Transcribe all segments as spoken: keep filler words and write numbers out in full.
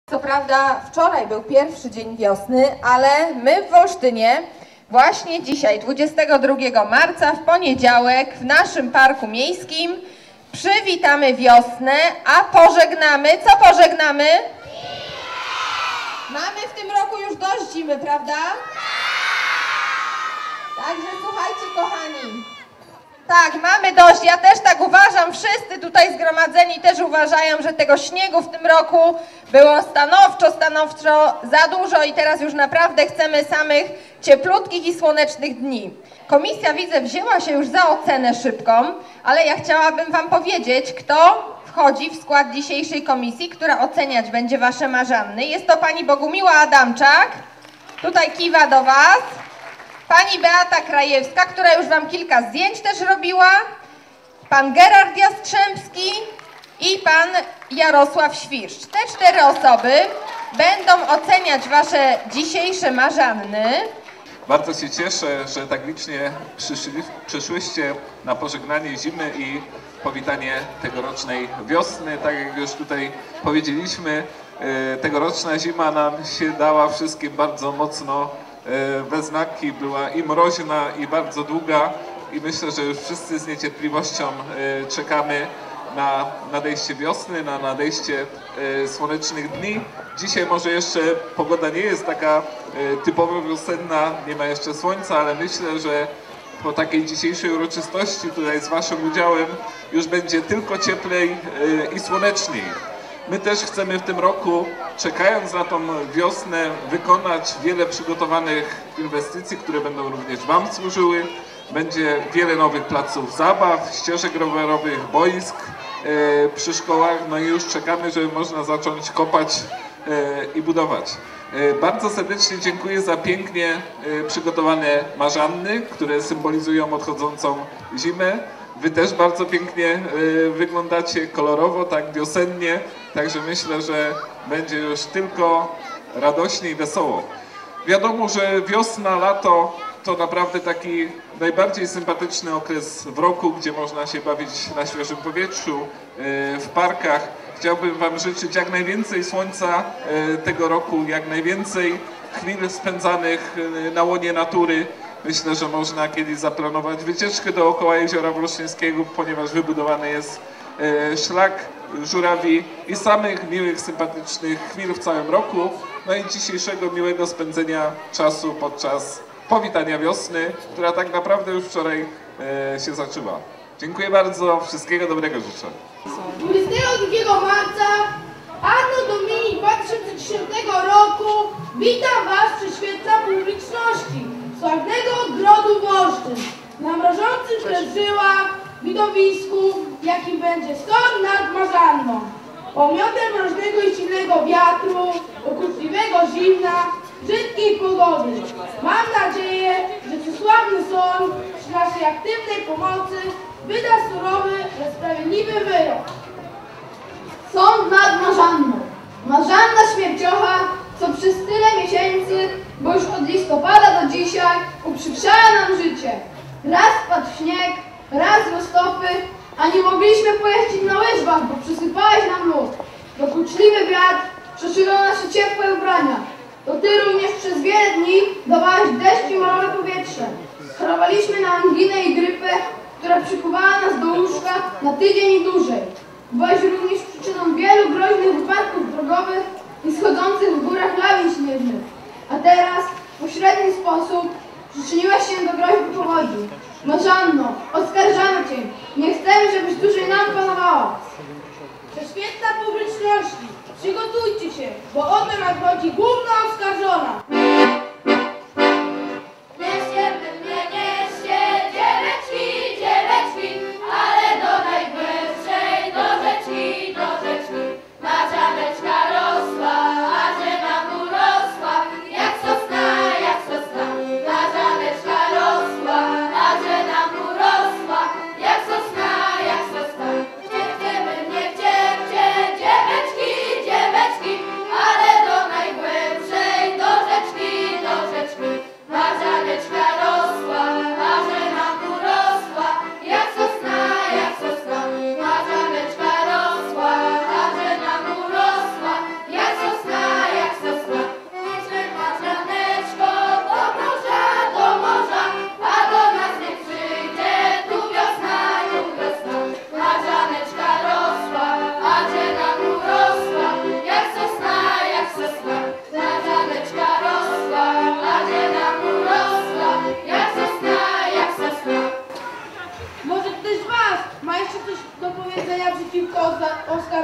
Co prawda wczoraj był pierwszy dzień wiosny, ale my w Wolsztynie właśnie dzisiaj, dwudziestego drugiego marca, w poniedziałek w naszym parku miejskim przywitamy wiosnę, a pożegnamy. Co pożegnamy? Mamy w tym roku już dość zimy, prawda? Także słuchajcie, kochani. Tak, mamy dość. Ja też tak uważam. Wszyscy tutaj zgromadzeni też uważają, że tego śniegu w tym roku było stanowczo, stanowczo za dużo i teraz już naprawdę chcemy samych cieplutkich i słonecznych dni. Komisja, widzę, wzięła się już za ocenę szybką, ale ja chciałabym wam powiedzieć, kto wchodzi w skład dzisiejszej komisji, która oceniać będzie wasze marzanny. Jest to pani Bogumiła Adamczak, tutaj kiwa do was. Pani Beata Krajewska, która już wam kilka zdjęć też robiła, pan Gerard Jastrzębski i pan Jarosław Świrszcz. Te cztery osoby będą oceniać wasze dzisiejsze marzanny. Bardzo się cieszę, że tak licznie przyszli, przyszłyście na pożegnanie zimy i powitanie tegorocznej wiosny. Tak jak już tutaj powiedzieliśmy, tegoroczna zima nam się dała wszystkim bardzo mocno we znaki, była i mroźna, i bardzo długa i myślę, że już wszyscy z niecierpliwością czekamy na nadejście wiosny, na nadejście słonecznych dni. Dzisiaj może jeszcze pogoda nie jest taka typowo wiosenna, nie ma jeszcze słońca, ale myślę, że po takiej dzisiejszej uroczystości tutaj z waszym udziałem już będzie tylko cieplej i słoneczniej. My też chcemy w tym roku, czekając na tą wiosnę, wykonać wiele przygotowanych inwestycji, które będą również wam służyły. Będzie wiele nowych placów zabaw, ścieżek rowerowych, boisk e, przy szkołach. No i już czekamy, żeby można zacząć kopać e, i budować. E, bardzo serdecznie dziękuję za pięknie e, przygotowane marzanny, które symbolizują odchodzącą zimę. Wy też bardzo pięknie y, wyglądacie, kolorowo, tak wiosennie, także myślę, że będzie już tylko radośnie i wesoło. Wiadomo, że wiosna, lato to naprawdę taki najbardziej sympatyczny okres w roku, gdzie można się bawić na świeżym powietrzu, y, w parkach. Chciałbym wam życzyć jak najwięcej słońca y, tego roku, jak najwięcej chwil spędzanych y, na łonie natury. Myślę, że można kiedyś zaplanować wycieczkę dookoła Jeziora Wolsztyńskiego, ponieważ wybudowany jest e, szlak żurawi i samych miłych, sympatycznych chwil w całym roku. No i dzisiejszego miłego spędzenia czasu podczas powitania wiosny, która tak naprawdę już wczoraj e, się zaczęła. Dziękuję bardzo, wszystkiego dobrego życzę. dwudziestego drugiego marca Anno Domini dwa tysiące dziesiątego roku witam was przy świetle publiczności sławnego ogrodu Wolsztyn, na mrożącym przeżyłach widowisku, jakim będzie sąd nad Marzanną. Pomiotem mroźnego i silnego wiatru, dokuczliwego zimna, brzydkiej pogody. Mam nadzieję, że przysławny sąd przy naszej aktywnej pomocy wyda surowy, ale sprawiedliwy wyrok. Sąd nad Marzanną. Marzanna śmierciocha, co przez tyle miesięcy, bo już od listopada do dzisiaj, uprzykrzała nam życie. Raz padł śnieg, raz roztopy, a nie mogliśmy pojeździć na łyżwach, bo przysypałeś nam lód. Dokuczliwy wiatr przeszywał nasze ciepłe ubrania. To ty również przez wiele dni dawałeś deszcz i morowe powietrze. Chorowaliśmy na anginę i grypę, która przykuwała nas do łóżka na tydzień i dłużej. Byłeś również przyczyną wielu groźnych wypadków drogowych i schodzących w górach lawin śnieżnych. A teraz, w pośredni sposób, przyczyniłaś się do groźby powodzi. Marzanno, oskarżamy cię. Nie chcemy, żebyś dłużej nam panowała. Prześwietna publiczności, przygotujcie się, bo oto nadchodzi główna oskarżona. Ale do najgłębszej do rzeczki.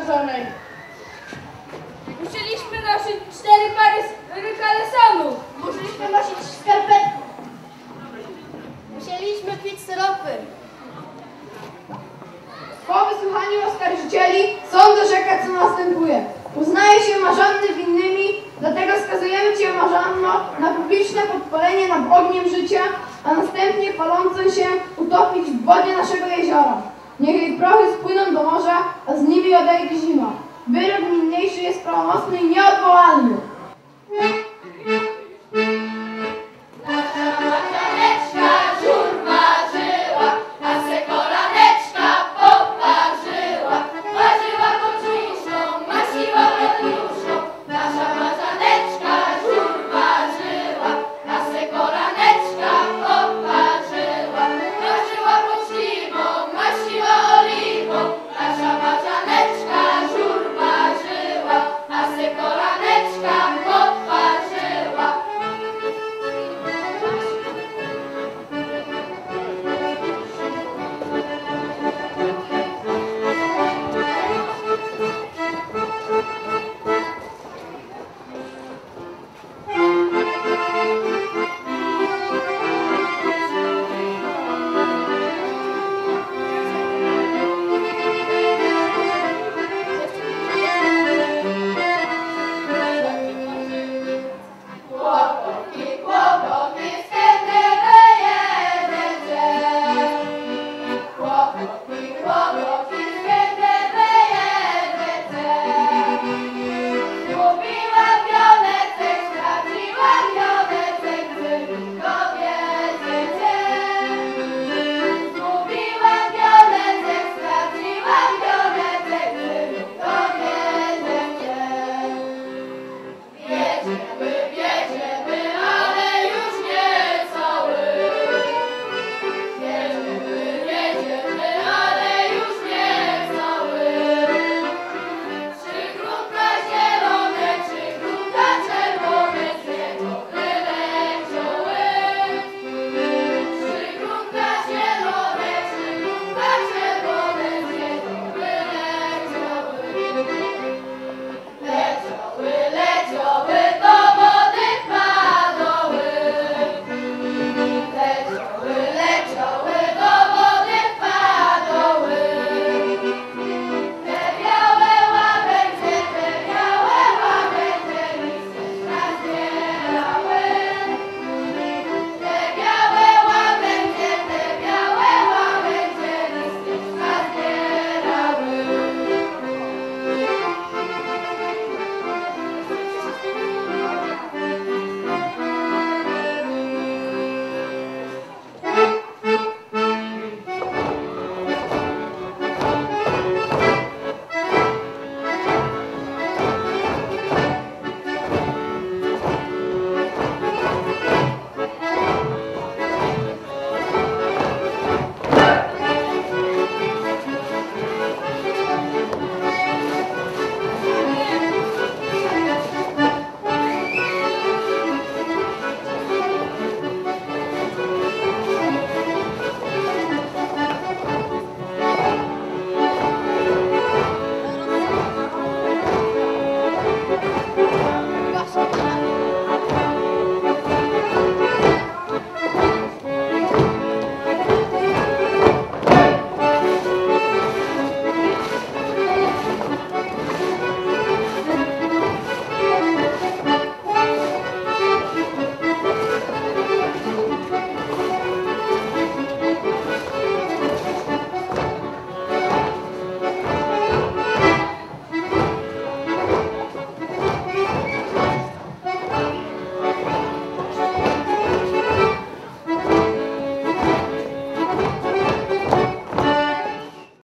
obnażonej. Musieliśmy nosić cztery pary kalesonów. Musieliśmy nosić skarpetki. Musieliśmy pić syropy. Po wysłuchaniu oskarżycieli sąd orzeka, co następuje. Uznaje się marzanny winnymi, dlatego skazujemy Cię, Marzanno, na publiczne podpalenie nad ogniem życia, a następnie palącą się utopić w wodzie naszego jeziora. Niech jej prochy spłyną do morza, a z nimi odejdzie zima. Wyrok niniejszy jest prawomocny i nieodwołalny. Mówiła